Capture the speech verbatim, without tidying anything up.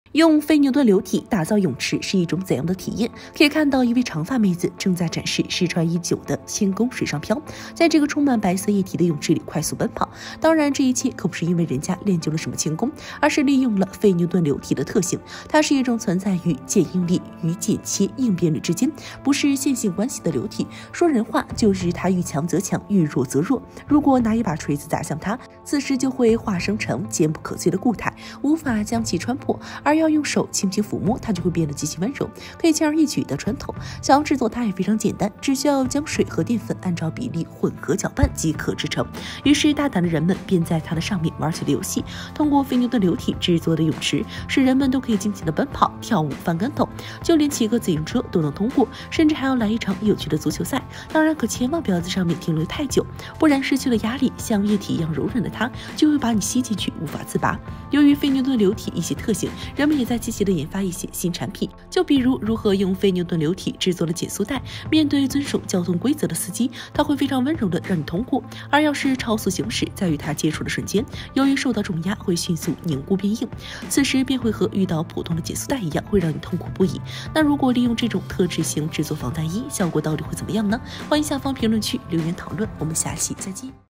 用非牛顿流体打造泳池是一种怎样的体验？可以看到，一位长发妹子正在展示失传已久的轻功水上漂，在这个充满白色液体的泳池里快速奔跑。当然，这一切可不是因为人家练就了什么轻功，而是利用了非牛顿流体的特性。它是一种存在于剪应力与剪切应变率之间，不是线性关系的流体。说人话就是它遇强则强，遇弱则弱。如果拿一把锤子砸向它，此时就会化生成坚不可摧的固态，无法将其穿破。而要用手轻轻抚摸，它就会变得极其温柔，可以轻而易举的穿透。想要制作它也非常简单，只需要将水和淀粉按照比例混合搅拌即可制成。于是大胆的人们便在它的上面玩起了游戏。通过非牛顿流体制作的泳池，使人们都可以尽情的奔跑、跳舞、翻跟头，就连骑个自行车都能通过，甚至还要来一场有趣的足球赛。当然，可千万不要在上面停留太久，不然失去了压力，像液体一样柔软的它就会把你吸进去，无法自拔。由于非牛顿流体一些特性，人们也在积极的研发一些新产品，就比如如何用非牛顿流体制作了减速带。面对遵守交通规则的司机，它会非常温柔的让你通过；而要是超速行驶，在与它接触的瞬间，由于受到重压，会迅速凝固变硬，此时便会和遇到普通的减速带一样，会让你痛苦不已。那如果利用这种特制型制作防弹衣，效果到底会怎么样呢？欢迎下方评论区留言讨论，我们下期再见。